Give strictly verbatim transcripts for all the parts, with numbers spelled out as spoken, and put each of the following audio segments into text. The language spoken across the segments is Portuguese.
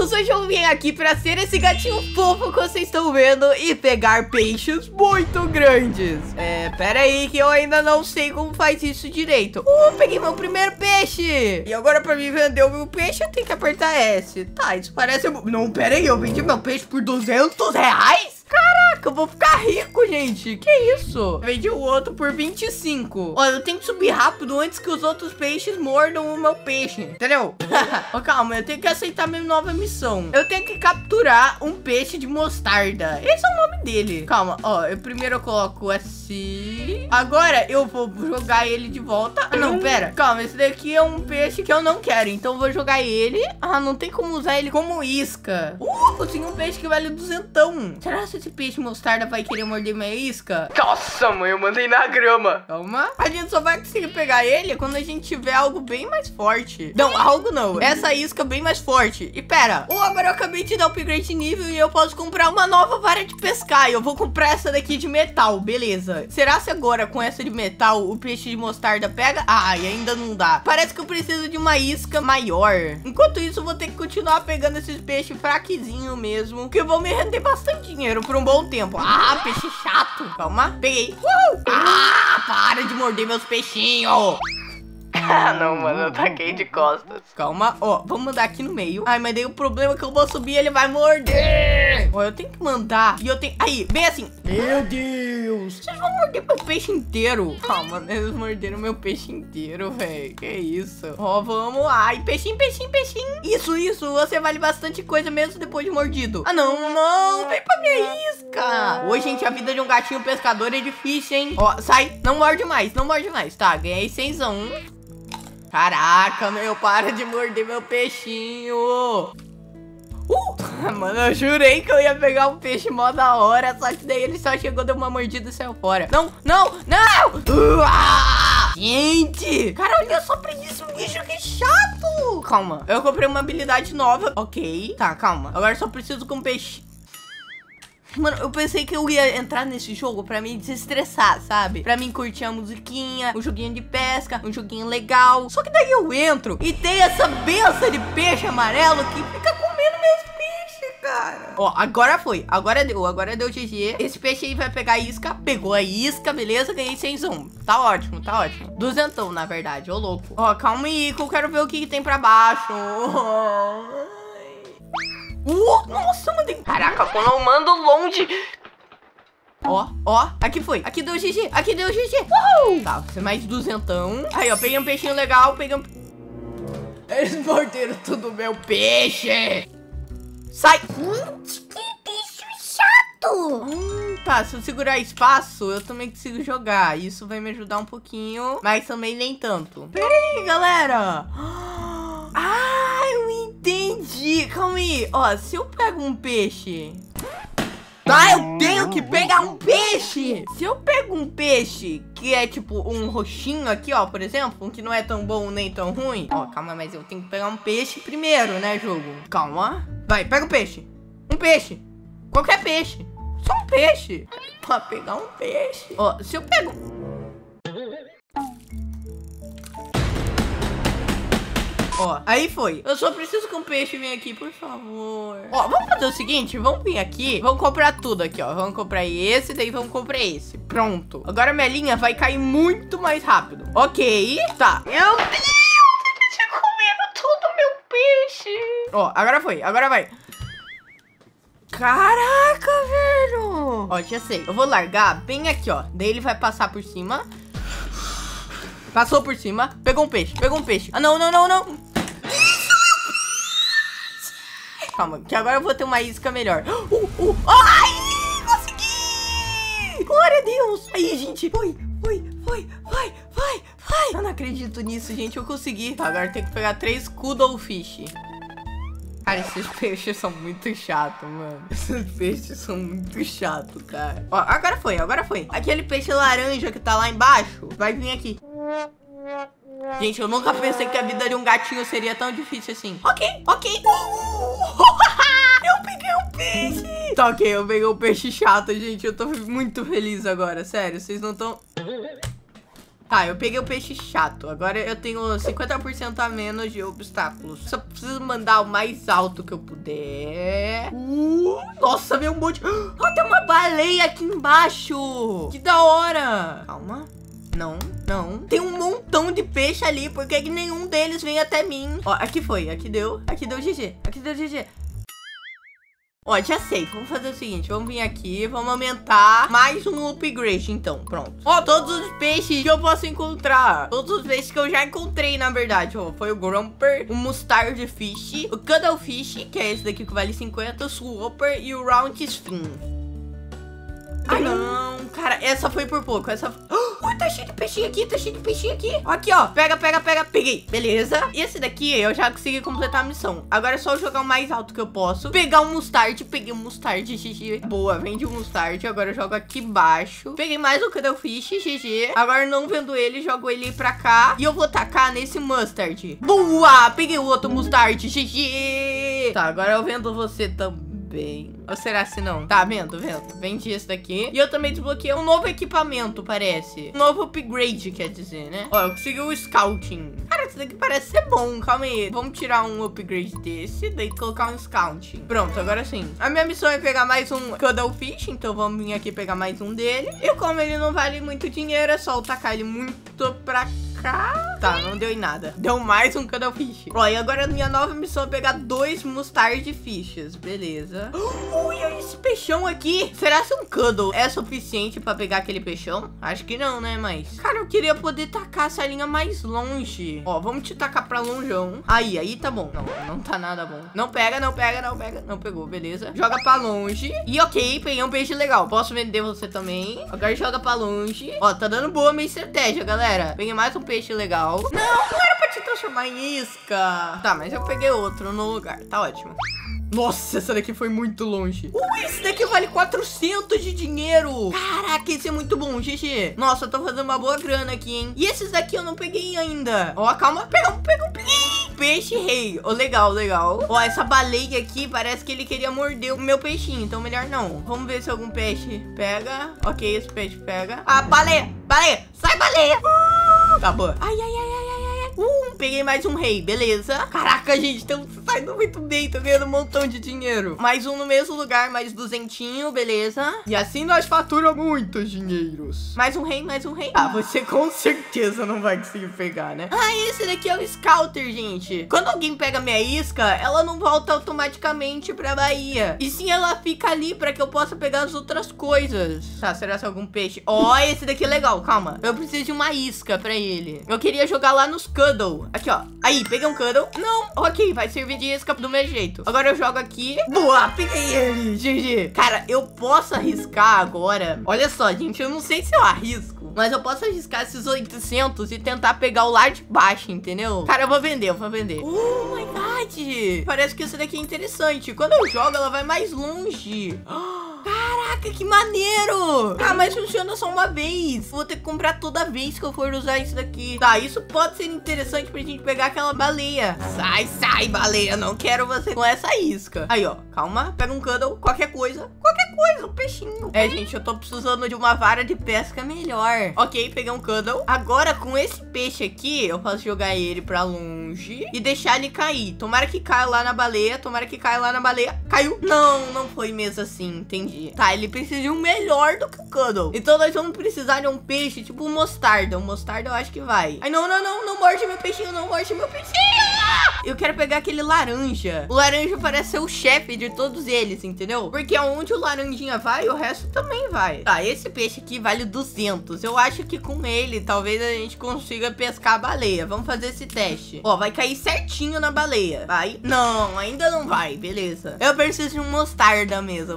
gatos, hoje eu vim aqui pra ser esse gatinho fofo que vocês estão vendo e pegar peixes muito grandes. É, pera aí que eu ainda não sei como faz isso direito. Uh, peguei meu primeiro peixe. E agora pra mim vender o meu peixe eu tenho que apertar S. Tá, isso parece... Não, pera aí, eu vendi meu peixe por duzentos reais? Caraca, eu vou ficar rico, gente. Que isso? Eu vendi o outro por vinte e cinco. Olha, eu tenho que subir rápido antes que os outros peixes mordam o meu peixe. Entendeu? Oh, calma, eu tenho que aceitar minha nova missão. Eu tenho que capturar um peixe de mostarda. Esse é o nome dele. Calma, ó. Eu, primeiro eu coloco assim. Agora eu vou jogar ele de volta. Ah, não, pera. Calma, esse daqui é um peixe que eu não quero. Então eu vou jogar ele. Ah, não tem como usar ele como isca. Uh, eu tenho um peixe que vale duzentão. Será que esse peixe mostarda vai querer morder minha isca? Nossa, mãe, eu mandei na grama. Calma. A gente só vai conseguir pegar ele quando a gente tiver algo bem mais forte. Não, algo não. Essa isca bem mais forte. E pera. Oh, agora eu acabei de dar upgrade de nível e eu posso comprar uma nova vara de pescar. E eu vou comprar essa daqui de metal. Beleza. Será se agora com essa de metal o peixe de mostarda pega? Ah, e ainda não dá. Parece que eu preciso de uma isca maior. Enquanto isso, eu vou ter que continuar pegando esses peixes fraquezinhos mesmo, que vão me render bastante dinheiro por um bom tempo. Ah, peixe chato. Calma, peguei. Uhul. Ah, para de morder meus peixinhos. Ah, não, mano, eu taquei de costas. Calma, ó, vamos mandar aqui no meio. Ai, mas daí o problema é que eu vou subir e ele vai morder. Ó, eu tenho que mandar. E eu tenho... Aí, bem assim. Meu Deus. Vocês vão morder meu peixe inteiro. Calma, eles morderam meu peixe inteiro, velho. Que isso. Ó, vamos. Ai, peixinho, peixinho, peixinho. Isso, isso. Você vale bastante coisa mesmo depois de mordido. Ah, não, não. Vem pra minha isca. Oi, gente, a vida de um gatinho pescador é difícil, hein? Ó, sai. Não morde mais, não morde mais. Tá, ganhei cenzão. Caraca, meu, para de morder meu peixinho. Uh, mano, eu jurei que eu ia pegar um peixe mó da hora. Só que daí ele só chegou, deu uma mordida e saiu fora. Não, não, não. Uh, ah, gente, cara, olha só pra isso, bicho, que chato. Calma, eu comprei uma habilidade nova. Ok, tá, calma. Agora só preciso com um peixe. Mano, eu pensei que eu ia entrar nesse jogo pra me desestressar, sabe? Pra mim curtir a musiquinha, um joguinho de pesca, um joguinho legal. Só que daí eu entro e tem essa benção de peixe amarelo que fica comendo meus peixes, cara. Ó, agora foi. Agora deu. Agora deu G G. Esse peixe aí vai pegar a isca. Pegou a isca, beleza? Ganhei cenzão. Tá ótimo, tá ótimo. Duzentão, na verdade. Ô, louco. Ó, calma aí que eu quero ver o que, que tem pra baixo. Uh, nossa, mandei... Caraca, quando eu mando longe... Ó, ó, aqui foi. Aqui deu G G, aqui deu G G. Uhul. Tá, você mais duzentão. Aí, ó, peguei um peixinho legal, peguei um... Eles morderam tudo meu peixe. Sai. Gente, que bicho chato. Hum, tá, se eu segurar espaço, eu também consigo jogar. Isso vai me ajudar um pouquinho, mas também nem tanto. Pera aí, galera. Ah, eu entendi. Calma aí. Ó, se eu pego um peixe... Tá, eu tenho que pegar um peixe. Se eu pego um peixe que é tipo um roxinho aqui, ó, por exemplo, um que não é tão bom nem tão ruim. Ó, calma, mas eu tenho que pegar um peixe primeiro, né, jogo? Calma. Vai, pega o peixe. Um peixe. Qualquer peixe. Só um peixe. Pra pegar um peixe. Ó, se eu pego... Ó, aí foi. Eu só preciso que um peixe venha aqui, por favor. Ó, vamos fazer o seguinte, vamos vir aqui. Vamos comprar tudo aqui, ó. Vamos comprar esse, daí vamos comprar esse. Pronto. Agora minha linha vai cair muito mais rápido. Ok, tá. Meu Deus, ele tá comendo todo meu peixe. Ó, agora foi, agora vai. Caraca, velho. Ó, já sei. Eu vou largar bem aqui, ó. Daí ele vai passar por cima. Passou por cima, pegou um peixe, pegou um peixe. Ah, não, não, não, não. Calma, que agora eu vou ter uma isca melhor. Uh, uh. Ai, consegui! Glória a Deus. Aí, gente, foi, foi, foi, vai, vai, vai. Eu não acredito nisso, gente, eu consegui. Tá, agora tem que pegar três Cuttlefish. Cara, esses peixes são muito chatos, mano. Esses peixes são muito chatos, cara. Ó, agora foi, agora foi. Aquele peixe laranja que tá lá embaixo vai vir aqui. Gente, eu nunca pensei que a vida de um gatinho seria tão difícil assim. Ok, ok. Eu peguei um peixe. Tá, ok, eu peguei um peixe chato, gente. Eu tô muito feliz agora, sério. Vocês não estão... Tá, eu peguei o peixe chato. Agora eu tenho cinquenta por cento a menos de obstáculos. Só preciso mandar o mais alto que eu puder. Uh, nossa, veio um monte. Oh, tem uma baleia aqui embaixo. Que da hora. Calma. Não, não. Tem um montão de peixe ali. Por que que nenhum deles vem até mim? Ó, aqui foi. Aqui deu. Aqui deu G G. Aqui deu G G. Ó, já sei, vamos fazer o seguinte, vamos vir aqui, vamos aumentar mais um upgrade, então, pronto. Ó, todos os peixes que eu posso encontrar, todos os peixes que eu já encontrei, na verdade, ó, foi o Grumper, o Mustard Fish, o Cuttlefish, que é esse daqui que vale cinquenta, o Swooper e o Round Fin. Ah, não, cara, essa foi por pouco, essa... Oh, tá cheio de peixinho aqui, tá cheio de peixinho aqui. Aqui, ó, pega, pega, pega, peguei, beleza. E esse daqui eu já consegui completar a missão. Agora é só jogar o mais alto que eu posso. Pegar um Mustard, peguei um Mustard, G G. Boa, vende o Mustard, agora eu jogo aqui embaixo. Peguei mais um Cuttlefish, G G. Agora não vendo ele, jogo ele pra cá. E eu vou tacar nesse Mustard. Boa, peguei o outro Mustard, G G. Tá, agora eu vendo você também. Bem. Ou será se não? Tá, vendo, vendo. Vendi esse daqui. E eu também desbloqueei um novo equipamento, parece. Um novo upgrade, quer dizer, né? Ó, eu consegui o Scouting. Cara, esse daqui parece ser bom. Calma aí. Vamos tirar um upgrade desse, daí colocar um Scouting. Pronto, agora sim. A minha missão é pegar mais um Cuttlefish, então vamos vir aqui pegar mais um dele. E como ele não vale muito dinheiro, é só tacar ele muito pra cá. Tá, não deu em nada. Deu mais um Cuttlefish. Ó, e agora a minha nova missão é pegar dois Mustard Fishes. Beleza. Ui, olha esse peixão aqui. Será que um Cuddle é suficiente pra pegar aquele peixão? Acho que não, né? Mas, cara, eu queria poder tacar essa linha mais longe. Ó, vamos te tacar pra longeão. Aí, aí tá bom. Não, não tá nada bom. Não pega, não pega, não pega. Não pegou, beleza. Joga pra longe. E ok, peguei um peixe legal. Posso vender você também. Agora joga pra longe. Ó, tá dando boa minha estratégia, galera. Peguei mais um peixe legal. Não, não era pra te transformar em isca. Tá, mas eu peguei outro no lugar. Tá ótimo. Nossa, essa daqui foi muito longe. Ui, esse daqui vale quatrocentos de dinheiro. Caraca, esse é muito bom, G G. Nossa, eu tô fazendo uma boa grana aqui, hein. E esses daqui eu não peguei ainda. Ó, calma. Pega um, pega um, peguei. Peixe rei. Ó, legal, legal. Ó, essa baleia aqui parece que ele queria morder o meu peixinho. Então melhor não. Vamos ver se algum peixe pega. Ok, esse peixe pega. Ah, baleia, baleia. Sai, baleia. Uh, tá boa. Ai, ai, ai, ai, ai. Uh, peguei mais um rei, beleza. Caraca, gente, estamos saindo muito bem. Tô ganhando um montão de dinheiro. Mais um no mesmo lugar, mais duzentinho, beleza. E assim nós faturamos muitos dinheiros. Mais um rei, mais um rei. Ah, você com certeza não vai conseguir pegar, né? Ah, esse daqui é o Scouter, gente. Quando alguém pega minha isca, ela não volta automaticamente pra Bahia. E sim, ela fica ali pra que eu possa pegar as outras coisas. Tá, será que é algum peixe? Ó, oh, esse daqui é legal, calma. Eu preciso de uma isca pra ele. Eu queria jogar lá nos Cuddle. Aqui, ó. Aí, peguei um Cuddle. Não, ok, vai servir de isca do meu jeito. Agora eu jogo aqui. Boa, peguei ele, G G. Cara, eu posso arriscar agora. Olha só, gente, eu não sei se eu arrisco, mas eu posso arriscar esses oitocentos e tentar pegar o lar de baixo, entendeu? Cara, eu vou vender, eu vou vender. Oh my god. Parece que esse daqui é interessante. Quando eu jogo, ela vai mais longe. Caraca, que maneiro. Ah, mas funciona só uma vez. Vou ter que comprar toda vez que eu for usar isso daqui. Tá, isso pode ser interessante pra gente pegar aquela baleia. Sai, sai, baleia. Não quero você com essa isca. Aí, ó, calma. Pega um Cuddle, qualquer coisa. Qualquer coisa, um peixinho. É, gente, eu tô precisando de uma vara de pesca melhor. Ok, peguei um Cuddle. Agora, com esse peixe aqui, eu posso jogar ele pra longe e deixar ele cair. Tomara que caia lá na baleia. Tomara que caia lá na baleia. Caiu? Não, não foi mesmo assim, entendi. Tá, ele precisa de um melhor do que o Cuddle. Então nós vamos precisar de um peixe tipo um mostarda. Um mostarda eu acho que vai. Ai, não, não, não, não morde meu peixinho, não morde meu peixinho. Eu quero pegar aquele laranja. O laranja parece ser o chefe de todos eles, entendeu? Porque onde o laranjinha vai, o resto também vai. Tá, esse peixe aqui vale duzentos. Eu acho que com ele, talvez a gente consiga pescar a baleia. Vamos fazer esse teste. Ó, vai cair certinho na baleia. Vai? Não, ainda não vai. Beleza. Eu preciso de um mostarda mesmo.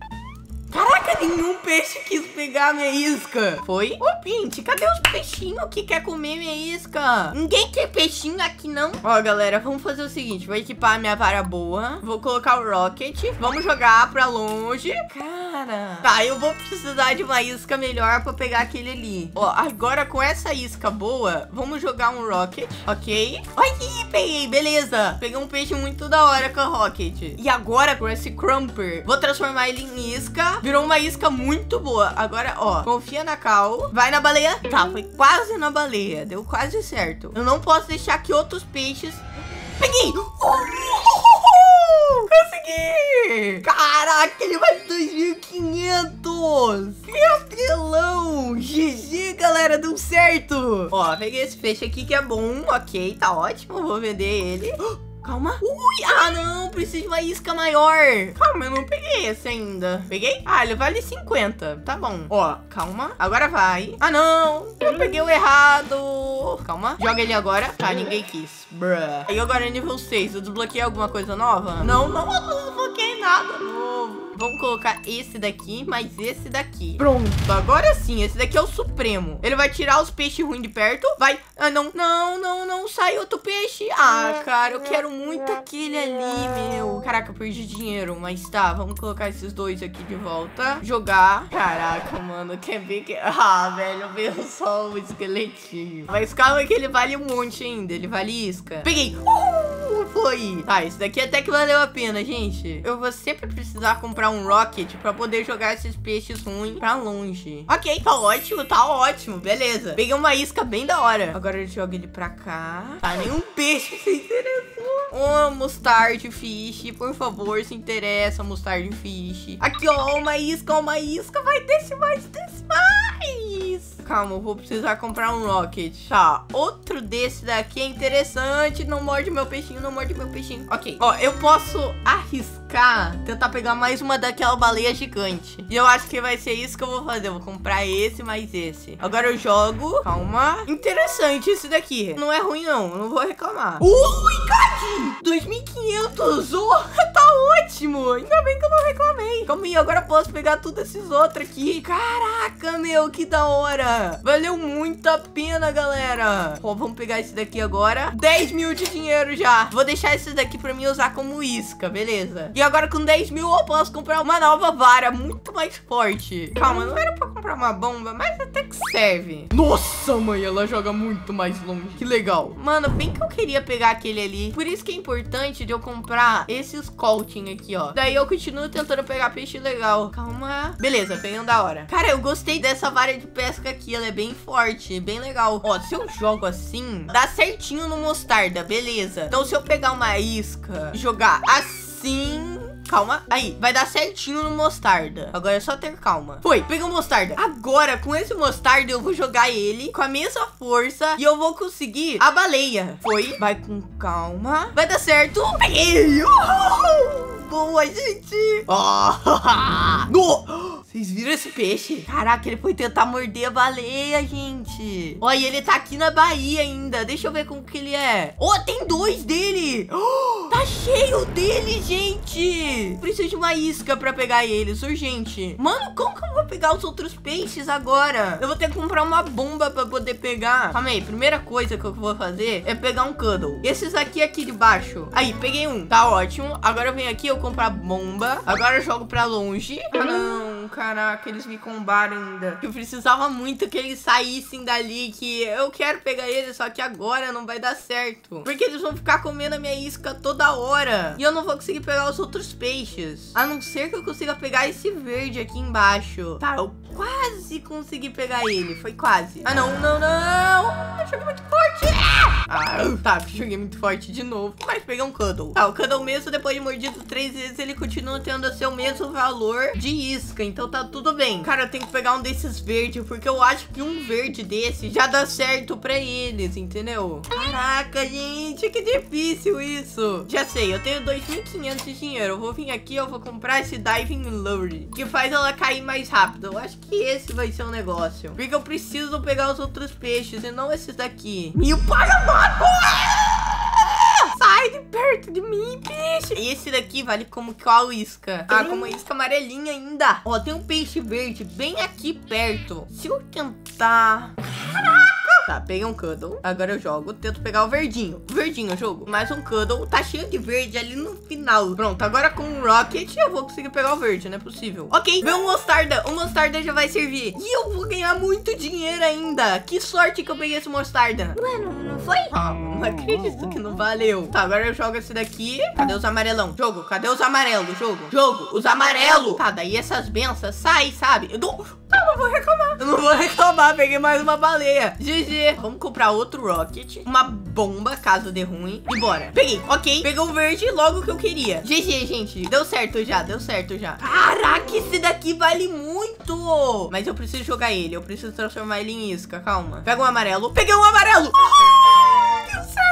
Caraca, nenhum peixe quis pegar a minha isca. Foi? Ô, gente, cadê os peixinhos que quer comer minha isca? Ninguém quer peixinho aqui, não. Ó, galera, vamos fazer o seguinte. Vou equipar a minha vara boa. Vou colocar o Rocket. Vamos jogar pra longe. Cara. Tá, eu vou precisar de uma isca melhor pra pegar aquele ali. Ó, agora com essa isca boa, vamos jogar um Rocket. Ok. Ai, peguei, beleza. Peguei um peixe muito da hora com a Rocket. E agora, com esse Crumper, vou transformar ele em isca. Virou uma isca muito boa. Agora, ó, confia na Cal. Vai na baleia. Tá, foi quase na baleia. Deu quase certo. Eu não posso deixar que outros peixes... Peguei! Consegui! Caraca, ele vale dois mil e quinhentos! Que apelão! G G, galera, deu certo! Ó, peguei esse peixe aqui que é bom. Ok, tá ótimo. Vou vender ele. Calma. Ui, ah não, preciso de uma isca maior. Calma, eu não peguei esse ainda. Peguei? Ah, ele vale cinquenta. Tá bom. Ó, calma. Agora vai. Ah não, eu peguei o errado. Calma. Joga ele agora. Tá, ninguém quis. Bruh. E agora é nível seis. Eu desbloqueei alguma coisa nova? Não, não, eu não desbloqueei nada novo. Vamos colocar esse daqui, mais esse daqui. Pronto, agora sim, esse daqui é o supremo. Ele vai tirar os peixes ruins de perto. Vai, ah não, não, não, não, sai outro peixe. Ah, cara, eu quero muito aquele ali, meu. Caraca, eu perdi dinheiro, mas tá, vamos colocar esses dois aqui de volta. Jogar. Caraca, mano, quer ver que... Ah, velho, veio só o esqueletinho. Mas calma que ele vale um monte ainda, ele vale isca. Peguei. Uh, foi. Tá, esse daqui até que valeu a pena, gente. Eu vou sempre precisar comprar um rocket pra poder jogar esses peixes ruins pra longe. Ok, tá ótimo, tá ótimo. Beleza. Peguei uma isca bem da hora. Agora eu jogo ele pra cá. Tá, nenhum peixe se interessou. Ô, Mustard Fish, por favor, se interessa, Mustard Fish. Aqui, ó, uma isca, uma isca. Vai, desce mais, desce mais. Calma, eu vou precisar comprar um rocket. Tá, outro desse daqui é interessante. Não morde meu peixinho, não morde meu peixinho. Ok, ó, eu posso arriscar tentar pegar mais uma daquela baleia gigante. E eu acho que vai ser isso que eu vou fazer. Eu vou comprar esse mais esse. Agora eu jogo. Calma. Interessante esse daqui. Não é ruim, não. Eu não vou reclamar. Ui, Cade! dois mil e quinhentos. Oh, tá ótimo. Ainda bem que eu não reclamei. Calma aí, agora eu posso pegar todos esses outros aqui. Caraca, meu, que da hora. Valeu muito a pena, galera. Ó, vamos pegar esse daqui agora. dez mil de dinheiro já. Vou deixar esse daqui pra mim usar como isca, beleza? E agora com dez mil eu posso comprar uma nova vara muito mais forte. Calma, não era pra comprar uma bomba, mas até que serve. Nossa, mãe, ela joga muito mais longe. Que legal. Mano, bem que eu queria pegar aquele ali. Por isso que é importante de eu comprar esse Scouting aqui, ó. Daí eu continuo tentando pegar peixe legal. Calma. Beleza, peguei um da hora. Cara, eu gostei dessa vara de pesca aqui. Ela é bem forte, bem legal. Ó, se eu jogo assim, dá certinho no mostarda, beleza. Então se eu pegar uma isca e jogar assim... Calma, aí, vai dar certinho no mostarda. Agora é só ter calma. Foi, peguei o mostarda. Agora, com esse mostarda, eu vou jogar ele com a mesma força e eu vou conseguir a baleia. Foi, vai com calma. Vai dar certo. Peguei! Uhul! Boa, gente! Oh! No! Vocês viram esse peixe? Caraca, ele foi tentar morder a baleia, gente. Olha, ele tá aqui na Bahia ainda. Deixa eu ver como que ele é. Oh, tem dois dele. Oh, tá cheio dele, gente. Preciso de uma isca pra pegar eles, urgente. Mano, como que eu vou pegar os outros peixes agora? Eu vou ter que comprar uma bomba pra poder pegar. Calma aí, primeira coisa que eu vou fazer é pegar um cuddle. Esses aqui, aqui de baixo. Aí, peguei um. Tá ótimo. Agora eu venho aqui, eu compro a bomba. Agora eu jogo pra longe. Ah, não, cara. Caraca, eles me combaram ainda. Eu precisava muito que eles saíssem dali, que eu quero pegar eles, só que agora não vai dar certo. Porque eles vão ficar comendo a minha isca toda hora. E eu não vou conseguir pegar os outros peixes. A não ser que eu consiga pegar esse verde aqui embaixo. Tá, eu quase consegui pegar ele. Foi quase. Ah, não, não, não. Eu joguei muito forte. Ah, tá, joguei muito forte de novo. Mas peguei um cuddle. Tá, o cuddle mesmo, depois de mordido três vezes, ele continua tendo o seu mesmo valor de isca. Então tá tudo bem. Cara, eu tenho que pegar um desses verdes, porque eu acho que um verde desse já dá certo pra eles, entendeu? Caraca, gente, que difícil isso. Já sei, eu tenho dois mil e quinhentos de dinheiro. Eu vou vir aqui, eu vou comprar esse Diving Lure, que faz ela cair mais rápido. Eu acho que esse vai ser o negócio, porque eu preciso pegar os outros peixes e não esses daqui. Meu pai amado! Sai de perto de mim, peixe. Esse daqui vale como qual isca? Ah, como isca amarelinha ainda. Ó, tem um peixe verde bem aqui perto. Se eu tentar... Caraca! Tá, peguei um Cuddle. Agora eu jogo. Tento pegar o verdinho. O verdinho eu jogo. Mais um Cuddle. Tá cheio de verde ali no final. Pronto, agora com o Rocket eu vou conseguir pegar o verde. Não é possível. Ok, veio um Mostarda. O Mostarda já vai servir. E eu vou ganhar muito dinheiro ainda. Que sorte que eu peguei esse Mostarda. Ué, não, não foi? Ah, não acredito que não valeu. Tá, agora eu jogo esse daqui. Cadê os amarelão? Jogo, cadê os amarelos? Jogo, jogo, os amarelos. Tá, daí essas benças sai, sabe? Eu dou... Eu não vou reclamar. Eu não vou reclamar. Peguei mais uma baleia. G G. Vamos comprar outro Rocket. Uma bomba, caso dê ruim. E bora. Peguei. Ok. Peguei o verde logo que eu queria. G G, gente. Deu certo já. Deu certo já. Caraca, esse daqui vale muito. Mas eu preciso jogar ele. Eu preciso transformar ele em isca. Calma. Pega um amarelo. Peguei um amarelo. Ah, deu certo.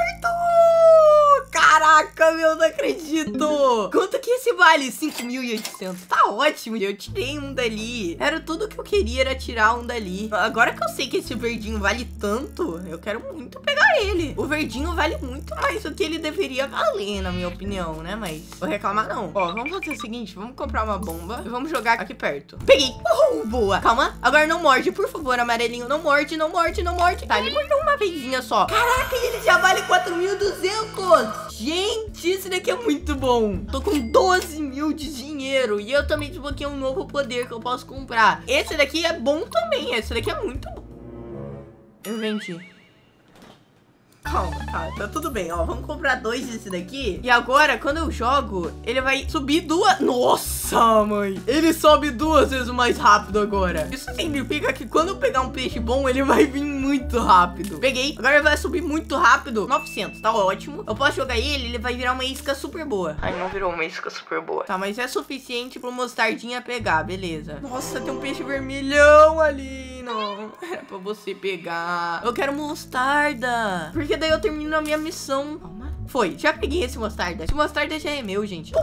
Caraca, meu, não acredito. Quanto que esse vale? cinco mil e oitocentos. Tá ótimo. Eu tirei um dali. Era tudo que eu queria, era tirar um dali. Agora que eu sei que esse verdinho vale tanto, eu quero muito pegar ele. O verdinho vale muito mais do que ele deveria valer, na minha opinião, né? Mas vou reclamar não. Ó, vamos fazer o seguinte. Vamos comprar uma bomba e vamos jogar aqui perto. Peguei. Uhul, boa. Calma. Agora não morde, por favor, amarelinho. Não morde, não morde, não morde. Tá, ele mordeu uma vezinha só. Caraca, ele já vale quatro mil e duzentos. Gente, esse daqui é muito bom. Tô com doze mil de dinheiro. E eu também desbloqueei um novo poder que eu posso comprar. Esse daqui é bom também. Esse daqui é muito bom. Eu vendi. Calma, tá, tá tudo bem, ó, vamos comprar dois desse daqui. E agora, quando eu jogo, ele vai subir duas... Nossa, mãe, ele sobe duas vezes mais rápido agora. Isso significa que quando eu pegar um peixe bom, ele vai vir muito rápido. Peguei, agora ele vai subir muito rápido. novecentos, tá ótimo. Eu posso jogar ele, ele vai virar uma isca super boa. Ai, não virou uma isca super boa. Tá, mas é suficiente pro Mostardinha pegar, beleza. Nossa, tem um peixe vermelhão ali. Não, era pra você pegar. Eu quero mostarda. Porque daí eu termino a minha missão. Calma. Foi, já peguei esse mostarda. Esse mostarda já é meu, gente.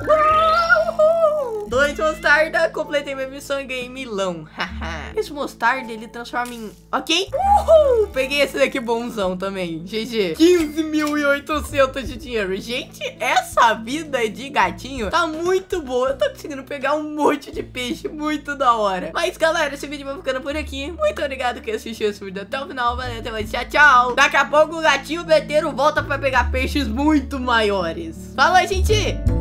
Uhul! Dois mostarda, completei minha missão e ganhei milão. Esse mostarda, ele transforma em... Ok? Uhul! Peguei esse daqui bonzão também. G G. quinze mil e oitocentos de dinheiro. Gente, essa vida de gatinho tá muito boa. Eu tô conseguindo pegar um monte de peixe. Muito da hora. Mas, galera, esse vídeo vai ficando por aqui. Muito obrigado que assistiu esse vídeo até o final. Valeu, até mais. Tchau, tchau. Daqui a pouco o gatinho beteiro volta pra pegar peixes muito maiores. Fala, gente!